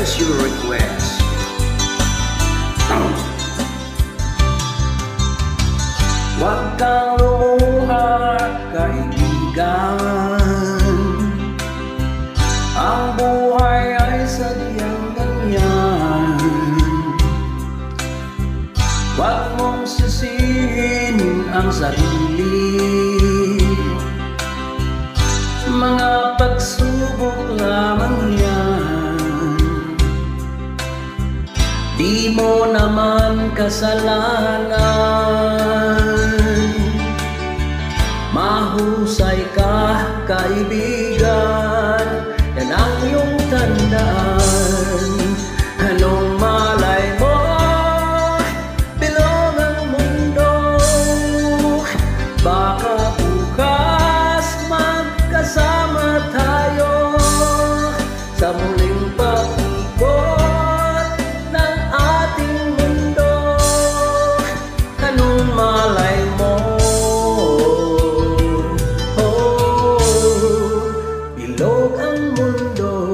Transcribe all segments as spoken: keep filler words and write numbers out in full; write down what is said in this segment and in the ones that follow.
is your request. Huwag kang lumuha, kaibigan. Ang buhay ay sadyang ganyan. Huwag mong sisihin ang sarili. Mga pagsubok lamang yan. Di mo naman kasalanan. Mahusay ka, kaibigan. Yan ang iyong tandaan. Anong malay mo, bilog ang mundo. Baka bukas magkasama tayo sa muling pag-ikot ng ating mundo. Anong malay mo, oh, bilog ang mundo.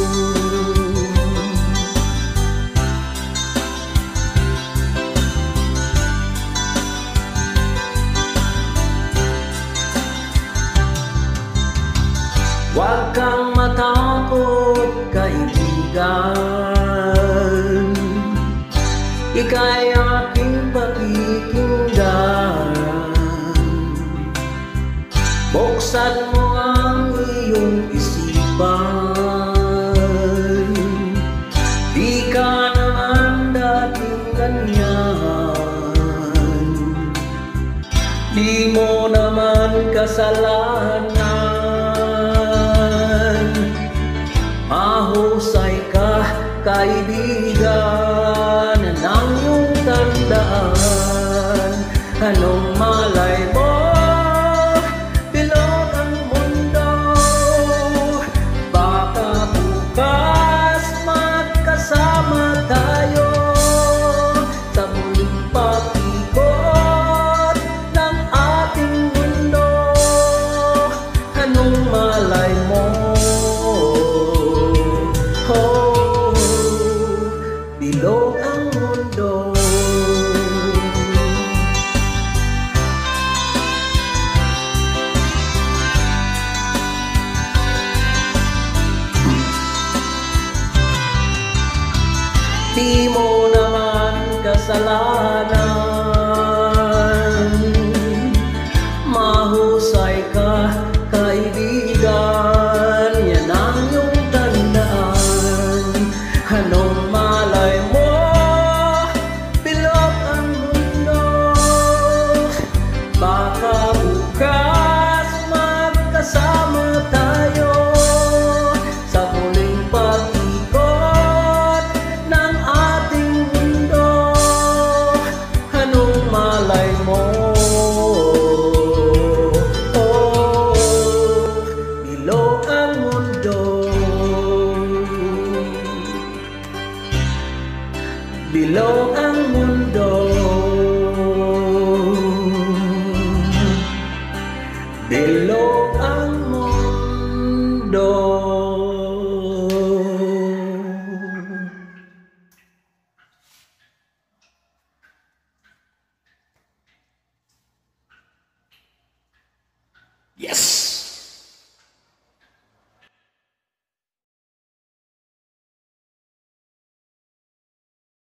Huwag kang matakot, kaibigan. Ika'y aking pakikinggan. Buksan mo ang iyong isipan. Di ka naman dating ganyan. Di mo naman kasalanan. Mahusay ka, kaibigan. Ang iyong tandaan. Anong malay mo,